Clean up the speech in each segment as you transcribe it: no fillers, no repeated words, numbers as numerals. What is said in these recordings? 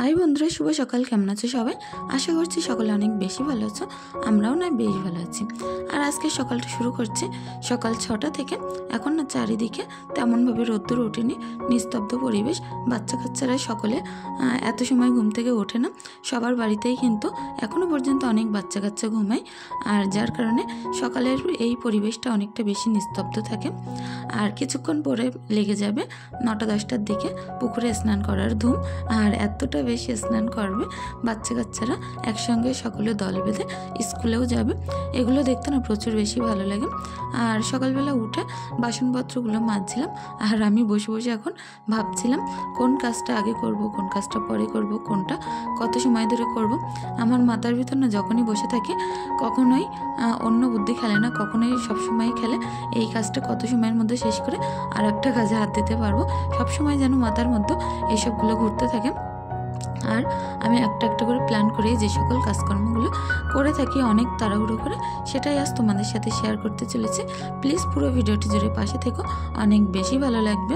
High बंधुरा शुभ सकाल केमन आछो सबाई आशा करछि सकले अनेक बेशी भालो आछो आमराओ ना बेश भालो आछि। और आज के सकालटा शुरू करछि सकाल 6टा थेके। एखन ना चारिदिके तेमन भावे रोद्दुर ओठेनि, निस्तब्ध परिवेश। बाच्चा काच्चारा सकले एत समय घुम थेके ओठे ना, सबार बाड़ितेई किन्तु एखोनो पर्यन्त अनेक बाच्चा काच्चा घुमाय। और जार कारणे सकालेर एई परिवेशटा अनेकटा बेशी निस्तब्ध थाके। और किछुक्षण परे लेगे जाबे 9टा 10टार दिके पुकुरे स्नान करार धूम। और एतटा बेशी स्नान करबे बाच्चा काच्चारा एकसंगे सकले दल बेঁধে स्कुलेও যাবে। এগুলো দেখতে না প্রচুর বেশি ভালো লাগে। আর সকালবেলা উঠে বাসনপত্রগুলো মাজছিলাম আর আমি বসে বসে এখন ভাবছিলাম কোন কাজটা আগে করব, কোন কাজটা পরে করব, কোনটা কত সময় ধরে করব। আমার মাথার ভিতর না যখনই বসে থাকি কখনোই অন্য বুদ্ধি খেলে না, কখনোই সবসময় খেলে এই কাজটা কত সময়ের মধ্যে শেষ করে আর একটা কাজে হাত দিতে পারবো। সবসময় যেন মাথার মধ্যে এইসবগুলো ঘুরতে থাকে। আর আমি একটা একটা করে প্ল্যান করে যে সকল কাজকর্মগুলো করে থাকি অনেক তাড়াহুড়ো করে, সেটাই আজ তোমাদের সাথে শেয়ার করতে চলেছি। প্লিজ পুরো ভিডিওটি জুড়ে পাশে থেকো, অনেক বেশি ভালো লাগবে।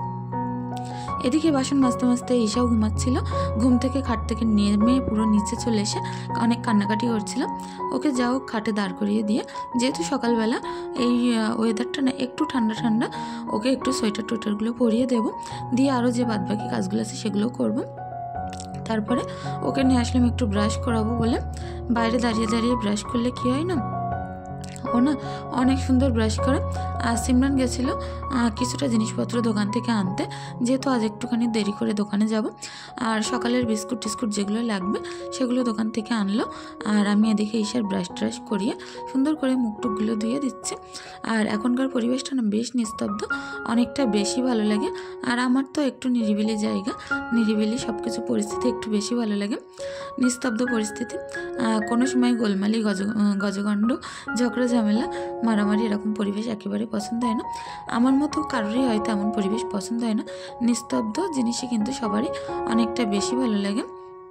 এদিকে বাসন মাজতে মাজতে ঈশাও ঘুমাচ্ছিল। ঘুম থেকে খাট থেকে নেমে পুরো নিচে চলে এসে অনেক কান্নাকাটি করছিল। ওকে যাও খাটে দাঁড় করিয়ে দিয়ে, যেহেতু সকালবেলা এই ওয়েদারটা না একটু ঠান্ডা ঠান্ডা, ওকে একটু সোয়েটার টোয়েটারগুলো পরিয়ে দেবো, দিয়ে আরও যে বাদবাকি কাজগুলো আছে সেগুলো করবো। তারপরে ওকে নিয়ে আসলাম একটু ব্রাশ করাবো বলে। বাইরে দাঁড়িয়ে দাঁড়িয়ে ব্রাশ করলে কি হয় না, ও না অনেক সুন্দর ব্রাশ করে। আর সিমরান গেছিলো কিছুটা জিনিসপত্র দোকান থেকে আনতে, যেহেতু আজ একটুখানি দেরি করে দোকানে যাব। আর সকালের বিস্কুট টিস্কুট যেগুলো লাগবে সেগুলো দোকান থেকে আনলো। আর আমি এদিকে ঈশার ব্রাশ ট্রাশ করিয়ে সুন্দর করে মুখ টুকগুলো ধুয়ে দিচ্ছি। আর এখনকার পরিবেশটা না বেশ নিস্তব্ধ, অনেকটা বেশি ভালো লাগে। আর আমার তো একটু নিরিবিলি জায়গা, নিরিবিলি সব কিছু পরিস্থিতি একটু বেশি ভালো লাগে। নিস্তব্ধ পরিস্থিতি, কোনো সময় গোলমালি গজগণ্ড ঝগড়া ঝামেলা মারামারি এরকম পরিবেশ একেবারে পছন্দ হয় না। আমার মতো কারোরই হয়তো এমন পরিবেশ পছন্দ হয় না। নিস্তব্ধ জিনিসই কিন্তু সবারই অনেকটা বেশি ভালো লাগে।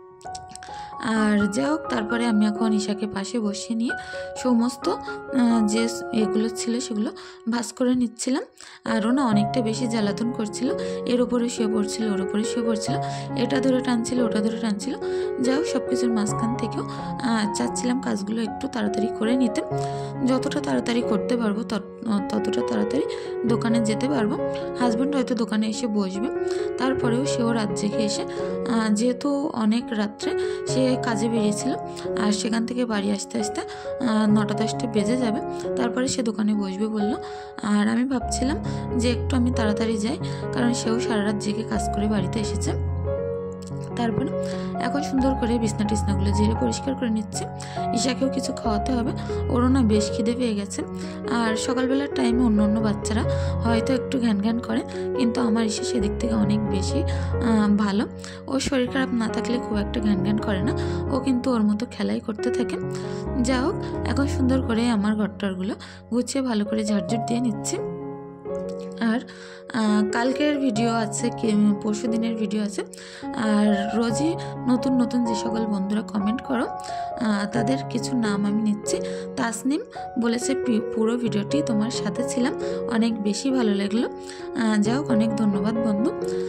আর যাই হোক, তারপরে আমি এখন ঈশাকে পাশে বসিয়ে নিয়ে সমস্ত যে এগুলো ছিল সেগুলো ভাঁজ করে নিচ্ছিলাম। আর ও না অনেকটা বেশি জ্বালাতন করছিল, এর ওপরে শুয়ে পড়ছিল, ওর ওপরে শুয়ে পড়ছিল, এটা ধরে টানছিল, ওটা ধরে টানছিল। যাই হোক, সব কিছুর মাঝখান থেকেও চাচ্ছিলাম কাজগুলো একটু তাড়াতাড়ি করে নিতে। যতটা তাড়াতাড়ি করতে পারবো ততটা তাড়াতাড়ি দোকানে যেতে পারবো। হাজব্যান্ড হয়তো দোকানে এসে বসবে, তারপরেও সেও রাত জেগে এসে, যেহেতু অনেক রাত্রে সে কাজে বেরিয়েছিল আর সেখান থেকে বাড়ি আসতে আসতে 9টা 10টা বেজে যাবে, তারপরে সে দোকানে বসবে বললো। আর আমি ভাবছিলাম যে একটু আমি তাড়াতাড়ি যাই, কারণ সেও সারা রাত জেগে কাজ করে বাড়িতে এসেছে। তারপরে এখন সুন্দর করে বিছনা টিছনাগুলো ঝেড়ে পরিষ্কার করে নিচ্ছি। ঈশাকেও কিছু খাওয়াতে হবে, ওরও না বেশ খিদে পেয়ে গেছে। আর সকালবেলার টাইমে অন্য অন্য বাচ্চারা হয়তো একটু ঘ্যান ঘ্যান করে, কিন্তু আমার ঈশা সেদিক থেকে অনেক বেশি ভালো। ও শরীর খারাপ না থাকলে খুব একটা ঘ্যান ঘ্যান করে না, ও কিন্তু ওর মতো খেলাই করতে থাকে। যা হোক, এখন সুন্দর করে আমার ঘরটারগুলো গুছিয়ে ভালো করে ঝাড়ঝুট দিয়ে নিচ্ছি। আর কালকের ভিডিও আছে, পরশু দিনের ভিডিও আছে। আর রোজই নতুন নতুন যে সকল বন্ধুরা কমেন্ট করো তাদের কিছু নাম আমি নিচ্ছি। তাসনিম বলেছে পুরো ভিডিওটি তোমার সাথে ছিলাম, অনেক বেশি ভালো লাগলো। যাই হোক, অনেক ধন্যবাদ বন্ধু।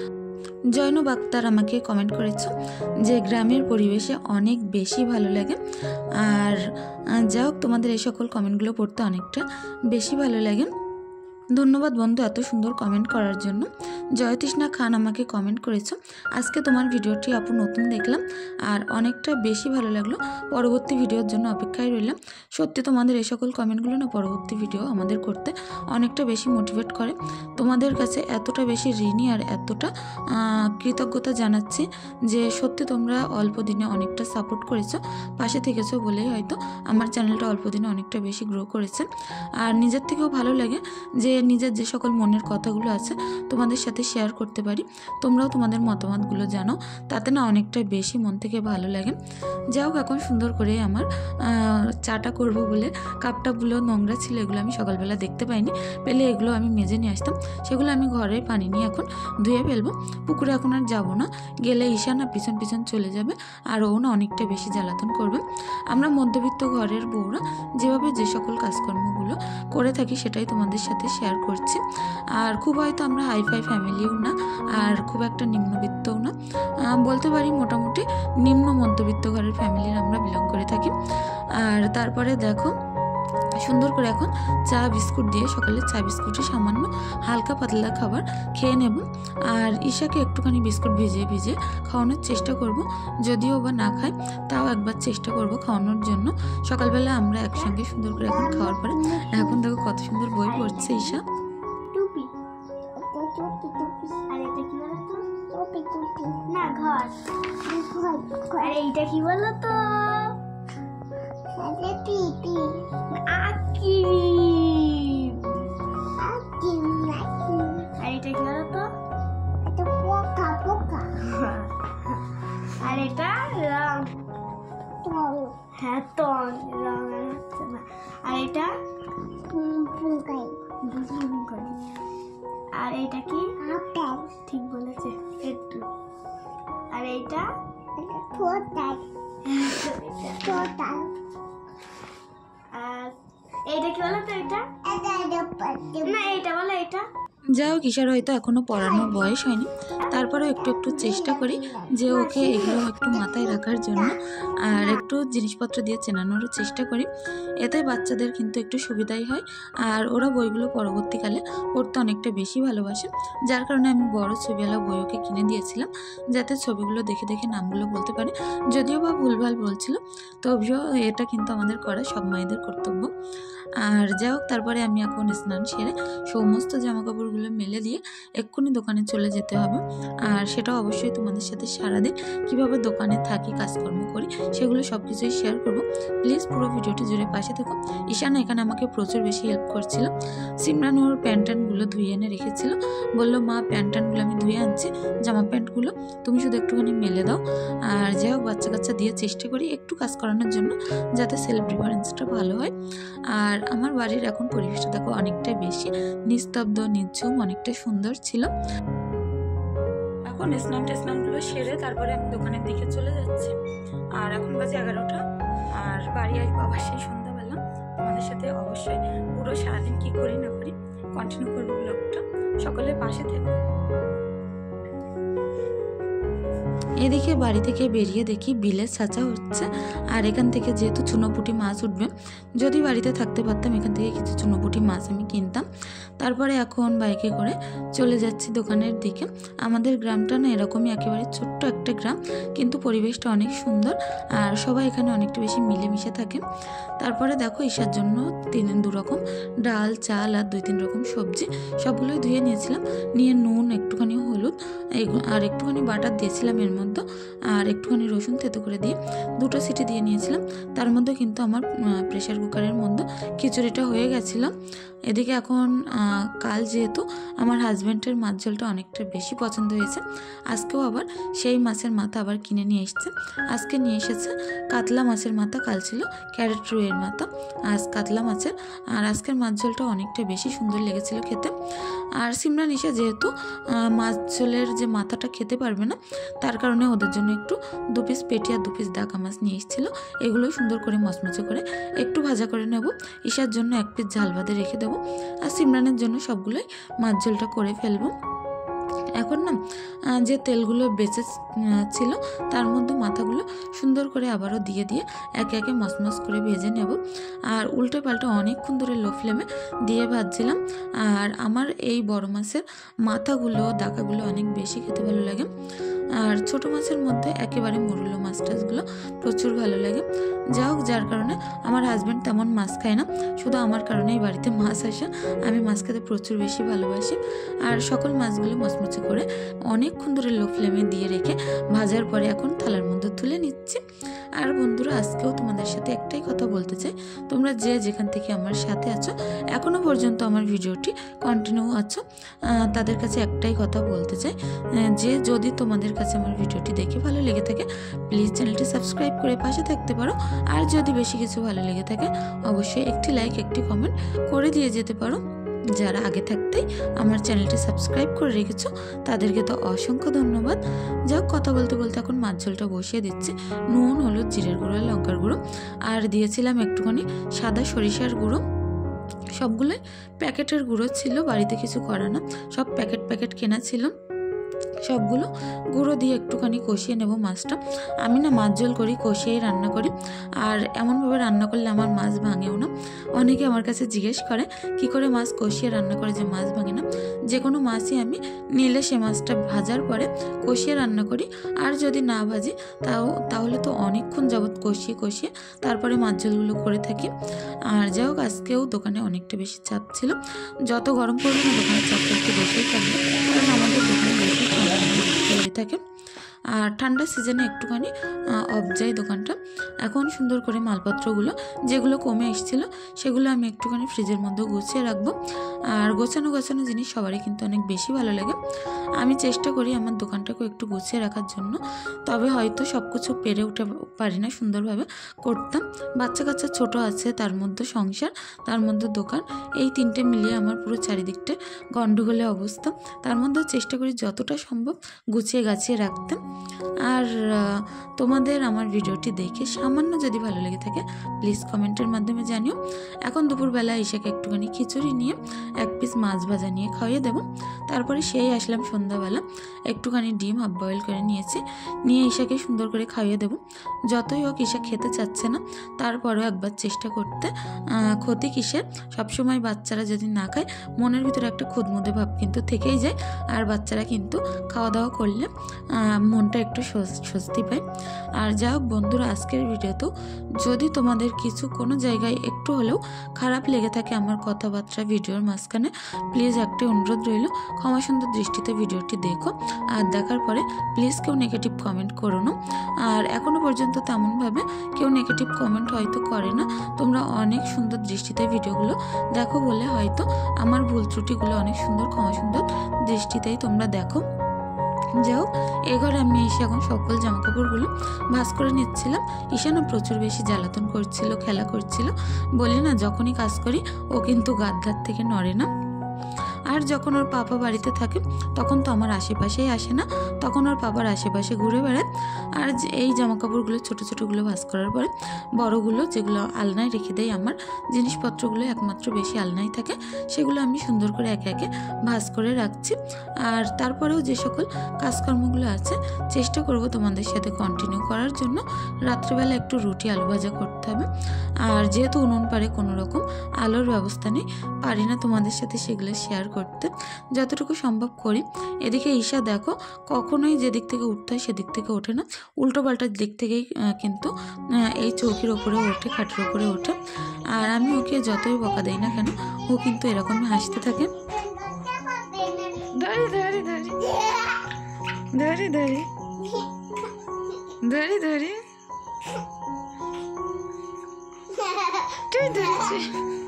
জয়নুব আক্তার আমাকে কমেন্ট করেছো যে গ্রামের পরিবেশে অনেক বেশি ভালো লাগে। আর যাই হোক, তোমাদের এই সকল কমেন্টগুলো পড়তে অনেকটা বেশি ভালো লাগে। ধন্যবাদ বন্ধু এত সুন্দর কমেন্ট করার জন্য। জয়তৃষ্ণা খান আমাকে কমেন্ট করেছো, আজকে তোমার ভিডিওটি আপু নতুন দেখলাম আর অনেকটা বেশি ভালো লাগলো, পরবর্তী ভিডিওর জন্য অপেক্ষায় রইলাম। সত্যি তোমাদের এই সকল কমেন্টগুলো না পরবর্তী ভিডিও আমাদের করতে অনেকটা বেশি মোটিভেট করে। তোমাদের কাছে এতটা বেশি ঋণী আর এতটা কৃতজ্ঞতা জানাচ্ছি যে সত্যি তোমরা অল্প দিনে অনেকটা সাপোর্ট করেছো, পাশে থেকেছো বলেই হয়তো আমার চ্যানেলটা অল্প দিনে অনেকটা বেশি গ্রো করেছে। আর নিজের থেকেও ভালো লাগে যে নিজের যে সকল মনের কথাগুলো আছে তোমাদের সাথে শেয়ার করতে পারি, তোমরাও তোমাদের মতামতগুলো জানো, তাতে না অনেকটা বেশি মন থেকে ভালো লাগে। যাই হোক, এখন সুন্দর করে আমার চাটা করব বলে কাপটাগুলো নোংরা ছিল, এগুলো আমি সকালবেলা দেখতে পাইনি, পেলে এগুলো আমি মেজে নিয়ে আসতাম, সেগুলো আমি ঘরে পানি নিয়ে এখন ধুয়ে ফেলবো। পুকুরে এখন আর যাবো না, গেলে ঈশা না পিছন পিছন চলে যাবে আর ও না অনেকটা বেশি জ্বালাতন করবে। আমরা মধ্যবিত্ত ঘরের বউরা যেভাবে যে সকল কাজকর্মগুলো করে থাকি সেটাই তোমাদের সাথে শেয়ার শেয়ার করছি। আর খুব হয়তো আমরা হাইফাই ফ্যামিলিও না, আর খুব একটা নিম্নবিত্তও না, বলতে পারি মোটামুটি নিম্ন মধ্যবিত্ত ঘরের ফ্যামিলির আমরা বিলং করে থাকি। আর তারপরে দেখো সুন্দর করে এখন চা বিস্কুট দিয়ে, সকালে চা বিস্কুটে সামান্য হালকা পাতলা খাবার খেয়ে নেব। আর ঈশাকে একটুখানি বিস্কুট ভিজিয়ে খাওয়ানোর চেষ্টা করব, যদিও বা না খায় তাও একবার চেষ্টা করব খাওয়ানোর জন্য। সকালবেলা আমরা একসঙ্গে সুন্দর করে এখন খাওয়ার পরে এখন দেখো কত সুন্দর বই পড়ছে ঈশা। এইটা কি বলো তো? আর এটা রং, হ্যাঁ টন রং, আর এটা আর এইটা কি? ঠিক বলেছে একটু। আর এইটা আর এইটা কি বলো তো? এটা না, এইটা বলো এটা। যাই হোক, ঈশার হয়তো এখনও পড়ানোর বয়স হয়নি, তারপরেও একটু একটু চেষ্টা করি যে ওকে এগুলো একটু মাথায় রাখার জন্য, আর একটু জিনিসপত্র দিয়ে চেনানোরও চেষ্টা করি। এতে বাচ্চাদের কিন্তু একটু সুবিধাই হয়, আর ওরা বইগুলো পরবর্তীকালে পড়তে অনেকটা বেশি ভালোবাসে। যার কারণে আমি বড় ছবিওয়ালা বই ওকে কিনে দিয়েছিলাম, যাতে ছবিগুলো দেখে দেখে নামগুলো বলতে পারে। যদিও বা ভুলভাল বলছিল, তবেও এটা কিন্তু আমাদের করা সব মায়েদের কর্তব্য। আর যাই হোক, তারপরে আমি এখন স্নান সেরে সমস্ত জামাকাপড়গুলো মেলে দিয়ে এক্ষুনি দোকানে চলে যেতে হবে। আর সেটা অবশ্যই তোমাদের সাথে সারাদিন কীভাবে দোকানে থাকি, কাজকর্ম করি, সেগুলো সব কিছুই শেয়ার করব। প্লিজ পুরো ভিডিওটি জুড়ে পাশে থেকো। ঈশানা এখানে আমাকে প্রচুর বেশি হেল্প করছিল। সিমরান ওর প্যান্টানগুলো ধুয়ে এনে রেখেছিল, বললো মা প্যান্টানগুলো আমি ধুয়ে আনছি, জামা প্যান্টগুলো তুমি শুধু একটুখানি মেলে দাও। আর যাই হোক, বাচ্চা কাচ্চা দিয়ে চেষ্টা করি একটু কাজ করানোর জন্য, যাতে সেলফ ডিফারেন্সটা ভালো হয়। আর আমার বাড়ির এখন পরিবেশটা দেখো অনেকটা বেশি নিস্তব্ধ, নিঝুম, অনেকটা সুন্দর ছিল। এখন স্নানগুলো সেরে তারপরে আমি দোকানের দিকে চলে যাচ্ছি। আর এখন বাজে 11টা, আর বাড়ি আসবো আবার সেই সন্ধ্যাবেলা। তোমাদের সাথে অবশ্যই পুরো সারাদিন কি করি না করি কন্টিনিউ করবো ব্লগটা, সকলে পাশে থেকো। এদিকে বাড়ি থেকে বেরিয়ে দেখি বিলের ছাঁচা হচ্ছে, আর এখান থেকে যেহেতু চুনোপুঁটি মাছ উঠবে, যদি বাড়িতে থাকতে পারতাম এখান থেকে কিছু চুনোপুঁটি মাছ আমি কিনতাম। তারপরে এখন বাইকে করে চলে যাচ্ছি দোকানের দিকে। আমাদের গ্রামটা না এরকমই একেবারে ছোট্ট একটা গ্রাম, কিন্তু পরিবেশটা অনেক সুন্দর, আর সবাই এখানে অনেকটা বেশি মিলেমিশে থাকে। তারপরে দেখো ঈশার জন্য 2 রকম ডাল, চাল আর 2-3 রকম সবজি সবগুলোই ধুয়ে নিয়েছিলাম, নিয়ে নুন, একটুখানি হলুদ আর একটুখানি বাটার দিয়েছিলাম এর মধ্যে, আর একটুখানি রসুন থেতো করে দিয়ে 2টো সিটি দিয়ে নিয়েছিলাম। তার মধ্যে কিন্তু আমার প্রেশার কুকারের মধ্যে খিচুড়িটা হয়ে গেছিলো। এদিকে এখন কাল যেহেতু আমার হাজব্যান্ডের মাছ ঝোলটা অনেকটা বেশি পছন্দ হয়েছে, আজকেও আবার সেই মাছের মাথা আবার কিনে নিয়ে এসেছে। আজকে নিয়ে এসেছে কাতলা মাছের মাথা, কাল ছিল ক্যারেট রুইয়ের মাথা, আজ কাতলা মাছের। আর আজকের মাছ ঝোলটা অনেকটা বেশি সুন্দর লেগেছিল খেতে। আর সিমরান ঈশা যেহেতু মাছ ঝোলের যে মাথাটা খেতে পারবে না, তার কারণে ওদের জন্য একটু 2 পিস পেটি আর 2 পিস ডাকা মাছ নিয়ে এসেছিলো। এগুলোই সুন্দর করে মচমচে করে একটু ভাজা করে নেব। ঈশার জন্য 1 পিস ঝাল বাদে রেখে দেবো, আর সিমরানের জন্য সবগুলোই মাছ ঝোলটা করে ফেলবো। এখন না যে তেলগুলো বেঁচে ছিল তার মধ্যে মাথাগুলো সুন্দর করে আবারও দিয়ে একে একে মচমচ করে ভেজে নেব। আর উল্টো পাল্টা অনেকক্ষণ ধরে লো ফ্লেমে দিয়ে ভাজছিলাম। আর আমার এই বড় মাছের মাথাগুলো, দাকাগুলো অনেক বেশি খেতে ভালো লাগে। আর ছোট মাছের মধ্যে একেবারে মরুলো মাছ টাছগুলো প্রচুর ভালো লাগে। যা হোক, যার কারণে আমার হাজব্যান্ড তেমন মাছ খায় না, শুধু আমার কারণেই বাড়িতে মাছ আসে। আমি মাছ খেতে প্রচুর বেশি ভালোবাসি। আর সকল মাছগুলো মচমচে করে অনেকক্ষণ ধরে লো ফ্লেমে দিয়ে রেখে ভাজার পরে এখন থালার মধ্যে তুলে নিচ্ছি। আর বন্ধুরা, আজকেও তোমাদের সাথে একটাই কথা বলতে চাই, তোমরা যে যেখান থেকে আমার সাথে আছো, এখনও পর্যন্ত আমার ভিডিওটি কন্টিনিউ আছো, তাদের কাছে একটাই কথা বলতে চাই যে যদি তোমাদের কাছে আমার ভিডিওটি দেখে ভালো লেগে থাকে, প্লিজ চ্যানেলটি সাবস্ক্রাইব করে পাশে থাকতে পারো। আর যদি বেশি কিছু ভালো লেগে থাকে, অবশ্যই একটি লাইক, একটি কমেন্ট করে দিয়ে যেতে পারো। যারা আগে থাকতেই আমার চ্যানেলটি সাবস্ক্রাইব করে রেখেছো তাদেরকে তো অসংখ্য ধন্যবাদ। যাক, কথা বলতে বলতে এখন মাছ ঝোলটা বসিয়ে দিচ্ছি। নুন, হলুদ, জিরের গুঁড়ো, লঙ্কার গুঁড়ো, আর দিয়েছিলাম একটুখানি সাদা সরিষার গুঁড়ো। সবগুলোই প্যাকেটের গুঁড়ো ছিল, বাড়িতে কিছু করা না, সব প্যাকেট কেনা ছিল। সবগুলো গুঁড়ো দিয়ে একটুখানি কষিয়ে নেব মাছটা। আমি না মাছ ঝোল করি, কষিয়েই রান্না করি, আর এমনভাবে রান্না করলে আমার মাছ ভাঙেও না। অনেকে আমার কাছে জিজ্ঞেস করে কি করে মাছ কষিয়ে রান্না করে যে মাছ ভাঙে না। যে কোনো মাছই আমি নিলে সে মাছটা ভাজার পরে কষিয়ে রান্না করি, আর যদি না ভাজি তাহলে তো অনেকক্ষণ যাবৎ কষিয়ে তারপরে মাছ ঝোলগুলো করে থাকি। আর যাই হোক, আজকেও দোকানে অনেকটা বেশি চাপ ছিল। যত গরম পড়বে না দোকানের চাপটা একটু বেশিই থাকবে, কারণ আমাদের দোকানে বেশি হয়ে থাকে। আর ঠান্ডা সিজনে একটুখানি অফ যায় দোকানটা। এখন সুন্দর করে মালপত্রগুলো যেগুলো কমে এসেছিলো সেগুলো আমি একটুখানি ফ্রিজের মধ্যে গুছিয়ে রাখবো। আর গোছানো জিনিস সবারই কিন্তু অনেক বেশি ভালো লাগে। আমি চেষ্টা করি আমার দোকানটাকে একটু গুছিয়ে রাখার জন্য, তবে হয়তো সব কিছু পেরে উঠতে পারি না সুন্দরভাবে করতাম। বাচ্চা কাচ্চা ছোটো আছে, তার মধ্যে সংসার, তার মধ্যে দোকান, এই তিনটে মিলিয়ে আমার পুরো চারিদিকটা গন্ডগোলের অবস্থা। তার মধ্যেও চেষ্টা করি যতটা সম্ভব গুছিয়ে গাছিয়ে রাখতে। আর তোমাদের আমার ভিডিওটি দেখে সামান্য যদি ভালো লেগে থাকে প্লিজ কমেন্টের মাধ্যমে জানিও। এখন দুপুরবেলা ঈশাকে একটুখানি খিচুড়ি নিয়ে এক পিস মাছ ভাজা নিয়ে খাইয়ে দেবো। তারপরে সেই আসলাম সন্ধ্যাবেলা, একটুখানি ডিম হাফ বয়েল করে নিয়ে ঈশাকে সুন্দর করে খাইয়ে দেবো। যতই হোক ঈশা খেতে চাচ্ছে না, তারপরেও একবার চেষ্টা করতে ক্ষতি কিসের। সবসময় বাচ্চারা যদি না খায় মনের ভিতরে একটা খুদমুদে ভাব কিন্তু থেকেই যায়, আর বাচ্চারা কিন্তু খাওয়া দাওয়া করলে মনটা একটু স্বস্তি পায়। আর যা হোক বন্ধুরা, আজকের ভিডিওতেও যদি তোমাদের কোনো জায়গায় একটু হলেও খারাপ লেগে থাকে আমার কথাবার্তা ভিডিওর মাঝখানে, প্লিজ একটা অনুরোধ রইল, ক্ষমা সুন্দর দৃষ্টিতে ভিডিওটি দেখো। আর দেখার পরে প্লিজ কেউ নেগেটিভ কমেন্ট করো না। আর এখনও পর্যন্ত তেমনভাবে কেউ নেগেটিভ কমেন্ট হয়তো করে না, তোমরা অনেক সুন্দর দৃষ্টিতে ভিডিওগুলো দেখো বলে হয়তো আমার ভুল ত্রুটিগুলো অনেক সুন্দর ক্ষমা সুন্দর দৃষ্টিতেই তোমরা দেখো। যাই হোক, এ ঘরে আমি এসে এখন সকল জামাকাপড়গুলো ভাঁজ করে নিচ্ছিলাম। ঈশানও প্রচুর বেশি জ্বালাতন করছিল, খেলা করছিল। বলি না, যখনই কাজ করি ও কিন্তু গাদ্দার থেকে নড়ে না। আর যখন ওর পাপা বাড়িতে থাকে তখন তো আমার আশেপাশেই আসে না, তখন ওর পাপার আশেপাশে ঘুরে বেড়ায়। আর এই জামাকাপড়গুলো ছোটোগুলো ভাঁজ করার পরে বড়গুলো যেগুলো আলনায় রেখে দেয়, আমার জিনিসপত্রগুলো একমাত্র বেশি আলনায় থাকে, সেগুলো আমি সুন্দর করে একে একে ভাঁজ করে রাখছি। আর তারপরেও যে সকল কাজকর্মগুলো আছে চেষ্টা করব তোমাদের সাথে কন্টিনিউ করার জন্য। রাত্রেবেলা একটু রুটি আলু ভাজা করতে হবে, আর যেহেতু উনুন পারে কোনো রকম আলোর ব্যবস্থা নেই, পারি না তোমাদের সাথে সেগুলো শেয়ার করতে, যতটুকু সম্ভব করি। এদিকে ঈশা দেখো কখনোই যেদিক থেকে উঠতে হয় সেদিক থেকে ওঠে না, উল্টো পাল্টার দিক থেকেই কিন্তু এই চৌকির ওপরে ওঠে, খাটের ওপরে ওঠে। আর আমি ওকে যতই বকা দেই না কেন ও কিন্তু এরকমই হাসতে থাকে। ধরি ধরি ধরি ধরি ধরি ধরি ধরি তুই ধরেছি।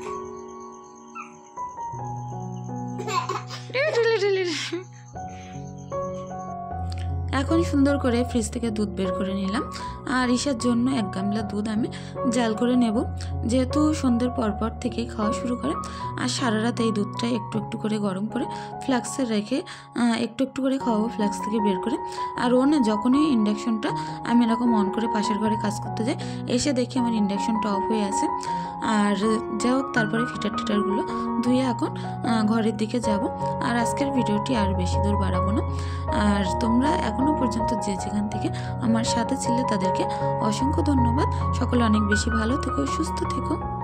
এখন সুন্দর করে ফ্রিজ থেকে দুধ বের করে নিলাম, আর ঈশার জন্য 1 গামলা দুধ আমি জাল করে নেব। যেহেতু সন্ধ্যের পরপর থেকেই খাওয়া শুরু করে, আর সারা রাত এই দুধটা একটু একটু করে গরম করে ফ্লাক্সে রেখে একটু একটু করে খাওয়াবো ফ্লাক্স থেকে বের করে। আর ও না, যখনই ইন্ডাকশনটা আমি এরকম অন করে পাশের ঘরে কাজ করতে যাই, এসে দেখি আমার ইন্ডাকশনটা অফ হয়ে আছে। আর যাই হোক, তারপরে ফিটারগুলো ধুয়ে এখন ঘরের দিকে যাব। আর আজকের ভিডিওটি আর বেশি দূর বাড়াবো না। আর তোমরা এখনও পর্যন্ত যে যেখান থেকে আমার সাথে ছিলে তাদেরকে অসংখ্য ধন্যবাদ। সকলে অনেক বেশি ভালো থেকো, সুস্থ থেকো।